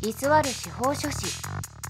居座る司法書士。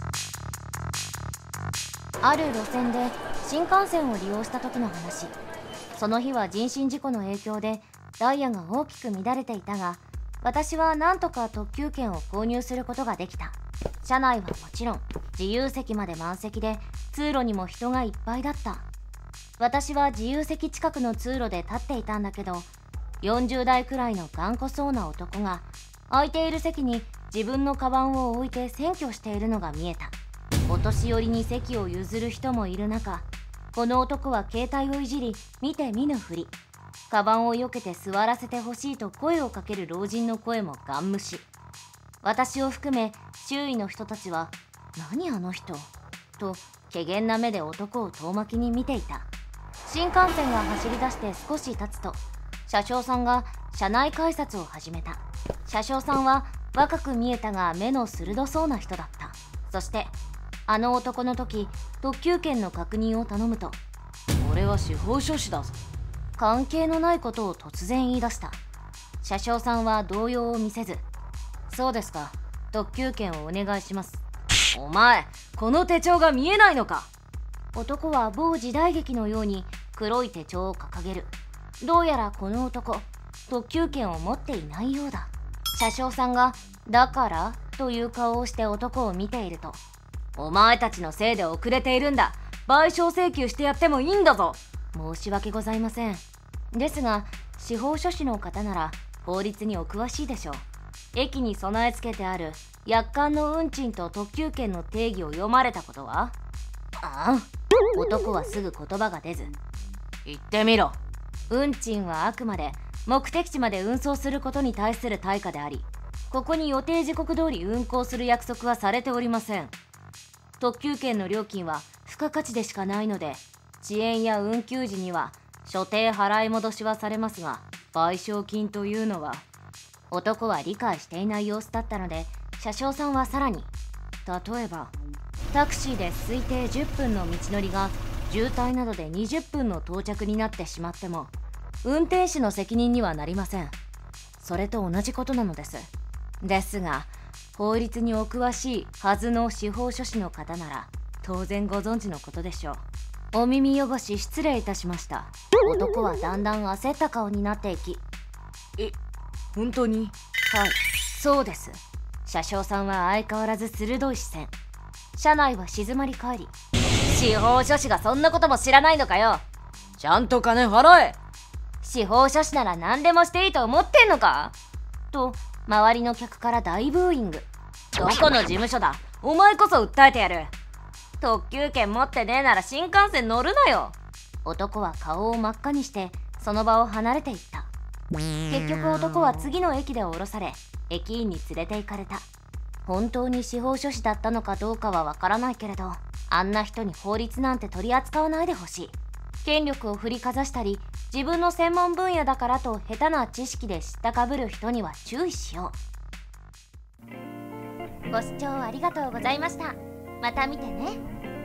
ある路線で新幹線を利用した時の話。その日は人身事故の影響でダイヤが大きく乱れていたが、私はなんとか特急券を購入することができた。車内はもちろん自由席まで満席で、通路にも人がいっぱいだった。私は自由席近くの通路で立っていたんだけど、40代くらいの頑固そうな男が空いている席に自分のカバンを置いて占拠しているのが見えた。お年寄りに席を譲る人もいる中、この男は携帯をいじり見て見ぬふり。カバンを避けて座らせてほしいと声をかける老人の声もガン無視。私を含め周囲の人たちは「何あの人」と怪訝な目で男を遠巻きに見ていた。新幹線が走り出して少し経つと、車掌さんが車内改札を始めた。車掌さんは若く見えたが目の鋭そうな人だった。そしてあの男の時、特急券の確認を頼むと「俺は司法書士だぞ」関係のないことを突然言い出した。車掌さんは動揺を見せず「そうですか、特急券をお願いします」。お前、この手帳が見えないのか。男は某時代劇のように黒い手帳を掲げる。どうやらこの男、特急券を持っていないようだ。車掌さんが「だから?」という顔をして男を見ていると「お前たちのせいで遅れているんだ。賠償請求してやってもいいんだぞ。申し訳ございません。ですが、司法書士の方なら法律にお詳しいでしょう。駅に備え付けてある約款の運賃と特急券の定義を読まれたことは？ああ。男はすぐ言葉が出ず「言ってみろ。運賃はあくまで目的地まで運送することに対する対価であり、ここに予定時刻通り運行する約束はされておりません。特急券の料金は付加価値でしかないので、遅延や運休時には所定払い戻しはされますが、賠償金というのは。男は理解していない様子だったので、車掌さんはさらに「例えばタクシーで推定10分の道のりが渋滞などで20分の到着になってしまっても、運転手の責任にはなりません。それと同じことなのです。ですが、法律にお詳しいはずの司法書士の方なら当然ご存知のことでしょう。お耳汚し失礼いたしました。」男はだんだん焦った顔になっていき「本当に？」はい、そうです。車掌さんは相変わらず鋭い視線。車内は静まり返り「司法書士がそんなことも知らないのかよ。ちゃんと金払え。司法書士なら何でもしていいと思ってんのか」と周りの客から大ブーイング。どこの事務所だ。お前こそ訴えてやる。特急券持ってねえなら新幹線乗るなよ。男は顔を真っ赤にしてその場を離れていった。結局男は次の駅で降ろされ、駅員に連れて行かれた。本当に司法書士だったのかどうかはわからないけれど、あんな人に法律なんて取り扱わないでほしい。権力を振りかざしたり、自分の専門分野だからと下手な知識で知ったかぶる人には注意しよう。ご視聴ありがとうございました。また見てね。